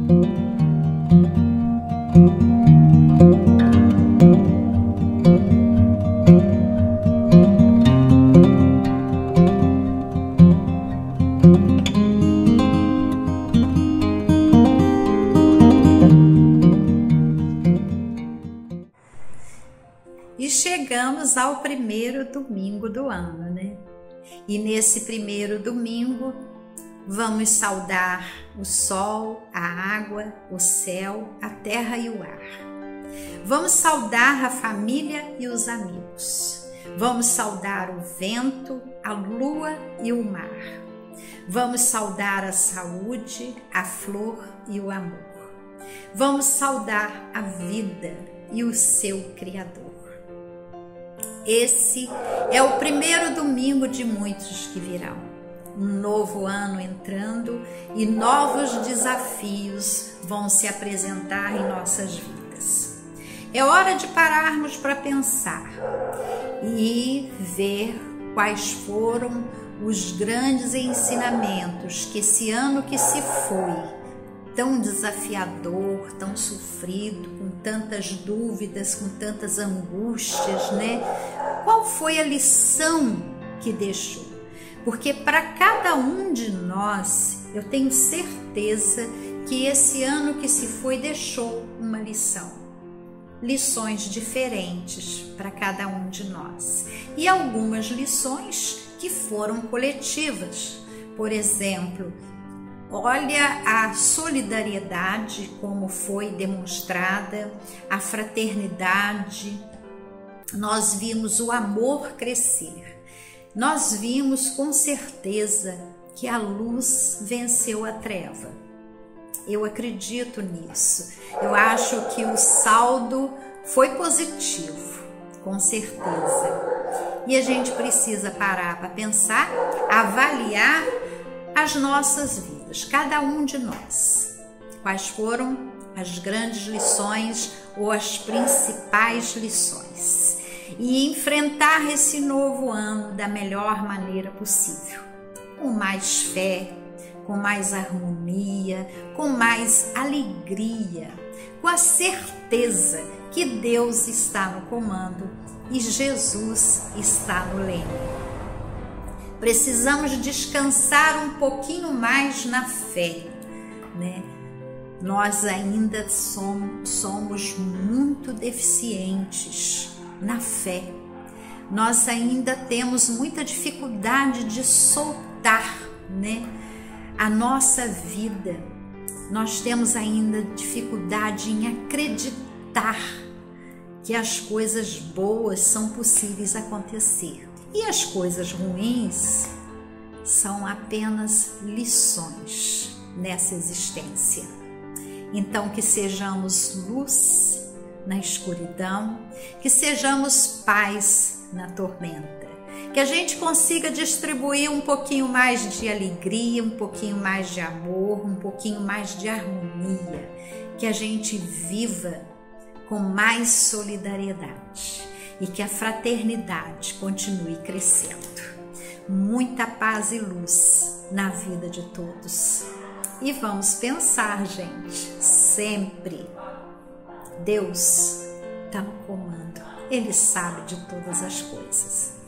E chegamos ao primeiro domingo do ano, né? E nesse primeiro domingo vamos saudar o sol, a água, o céu, a terra e o ar. Vamos saudar a família e os amigos. Vamos saudar o vento, a lua e o mar. Vamos saudar a saúde, a flor e o amor. Vamos saudar a vida e o seu Criador. Esse é o primeiro domingo de muitos que virão. Um novo ano entrando e novos desafios vão se apresentar em nossas vidas. É hora de pararmos para pensar e ver quais foram os grandes ensinamentos que esse ano que se foi, tão desafiador, tão sofrido, com tantas dúvidas, com tantas angústias, né? Qual foi a lição que deixou? Porque para cada um de nós, eu tenho certeza que esse ano que se foi deixou uma lição. Lições diferentes para cada um de nós. E algumas lições que foram coletivas. Por exemplo, olha a solidariedade como foi demonstrada, a fraternidade. Nós vimos o amor crescer. Nós vimos com certeza que a luz venceu a treva. Eu acredito nisso. Eu acho que o saldo foi positivo, com certeza. E a gente precisa parar para pensar, avaliar as nossas vidas, cada um de nós. Quais foram as grandes lições ou as principais lições? E enfrentar esse novo ano da melhor maneira possível, com mais fé, com mais harmonia, com mais alegria, com a certeza que Deus está no comando e Jesus está no leme. Precisamos descansar um pouquinho mais na fé, né? Nós ainda somos muito deficientes na fé. Nós ainda temos muita dificuldade de soltar, né, a nossa vida. Nós temos ainda dificuldade em acreditar que as coisas boas são possíveis acontecer. E as coisas ruins são apenas lições nessa existência. Então, que sejamos luz na escuridão, que sejamos paz na tormenta, que a gente consiga distribuir um pouquinho mais de alegria, um pouquinho mais de amor, um pouquinho mais de harmonia, que a gente viva com mais solidariedade e que a fraternidade continue crescendo. Muita paz e luz na vida de todos. E vamos pensar, gente, sempre, Deus está no comando, Ele sabe de todas as coisas.